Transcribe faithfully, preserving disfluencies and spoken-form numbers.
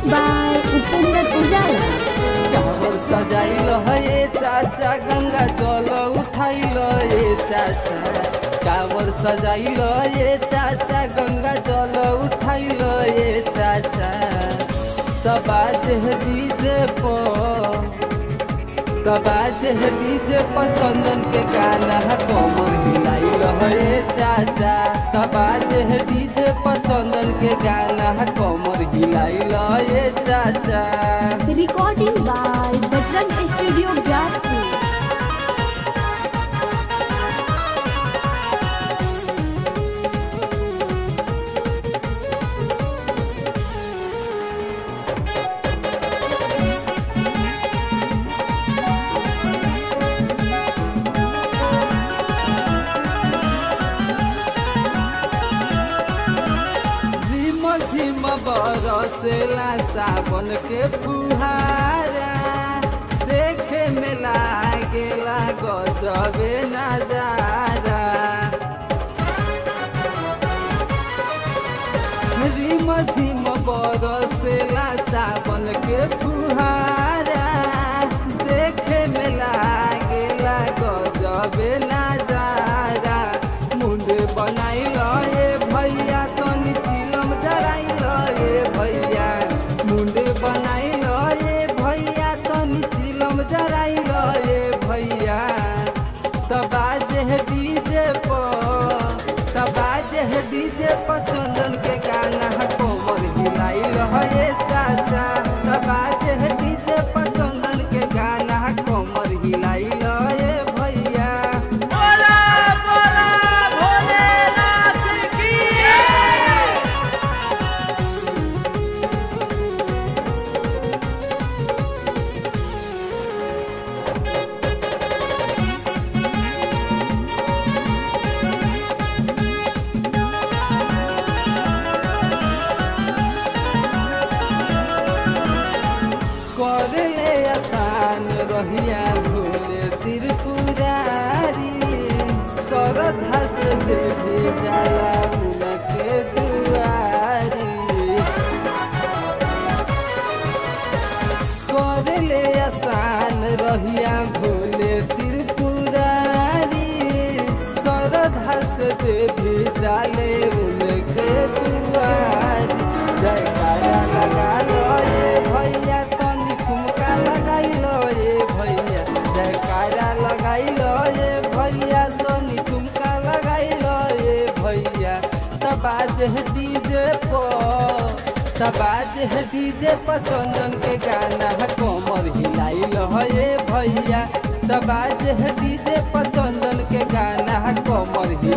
by Upinder Ujala. कावर सजाइल हे चाचा गंगा जल उठाइल हे चाचा कावर सजाइल हे चाचा गंगा जल उठाइल हे चाचा तबाज डीजे पर तबाज डीजे पर चंदन के गाना कमर हिलाइल हे चाचा तबाज डीजे पर चंदन के गाना कमर हिलाइल हे चाचा। Recording by Bajrang Studio Gyatpur. झिम बरसेला सावन के फुहारा देखे में लागेला गजबे नजारा झिम झिम बरसेला सावन के फुहारा देखे में लागेला गजबे नजारा मुंडे बनाइल ए भैया तनी चिलम जराइल ए भैया मुंडे बनाइल ए भैया तनी चिलम जराइल ए भैया तबाजे डीजे पर तबाजे डीजे पर चंदन के गाना कोमर हिलाइल हे चाचा तबाजे डीजे पर चंदन के गाना कोमर हिलाइल हे भैया। करले आसान रहिया भोले त्रिपुरारी सरधा से देवी जाला उनके दुआरी करले आसान रहिया भोले त्रिपुरारी सरधा से देवी जाले उनके दुआरी जयकारा लगा लो ये भैया ठुमका लगाइल ए भैया जयकारा लगाइल ए भैया तनी ठुमका लगाइल ए भैया तबाज डीजे पर तबाज डीजे पर चंदन के गाना कमर हिलाइल ए भैया तबाज डीजे पर चंदन के गाना कमर